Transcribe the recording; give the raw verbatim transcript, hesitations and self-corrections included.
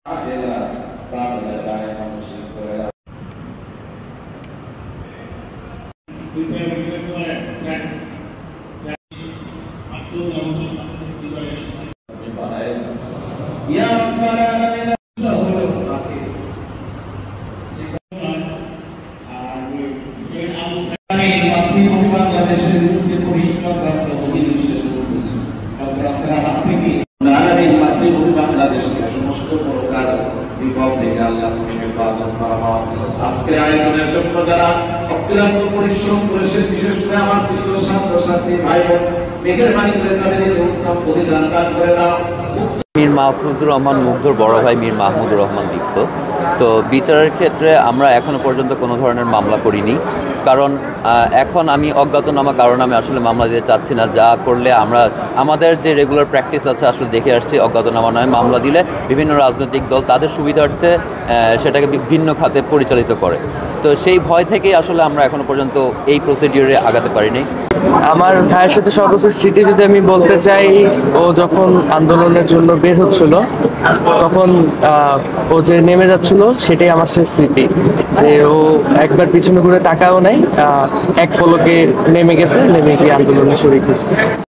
আজকে আয়োজনের জন্য যারা অক্লান্ত পরিশ্রম করেছেন, বিশেষ করে আমার প্রিয় ছাত্রছাত্রী ভাই বোন, মেহেরবানি করে তাদের উত্তম প্রতিদান দান করে দাও। মীর মাহফুজুর রহমান মুগ্ধর বড় ভাই মীর মাহমুদুর রহমান দীপ্ত। তো বিচারের ক্ষেত্রে আমরা এখনো পর্যন্ত কোনো ধরনের মামলা করিনি, কারণ এখন আমি অজ্ঞাতনামা কারণে আমি আসলে মামলা দিতে চাচ্ছি না। যা করলে আমরা আমাদের যে রেগুলার প্র্যাকটিস আছে আসলে দেখে আসছি, অজ্ঞাতনামা নয়, মামলা দিলে বিভিন্ন রাজনৈতিক দল তাদের সুবিধার্থে সেটাকে ভিন্ন খাতে পরিচালিত করে। তো সেই ভয় থেকেই আসলে আমরা এখনো পর্যন্ত এই প্রসিডিওরে আগাতে পারিনি। আমার ভাইয়ের সাথে সর্বোচ্চ স্মৃতি যদি আমি বলতে চাই, ও যখন আন্দোলনের জন্য বের হচ্ছিল তখন ও যে নেমে যাচ্ছিল সেটাই আমার শেষ স্মৃতি, যে ও একবার পিছনে ঘুরে তাকাও নাই, এক পলকে নেমে গেছে, নেমে গিয়ে আন্দোলনে শরীক হয়েছে।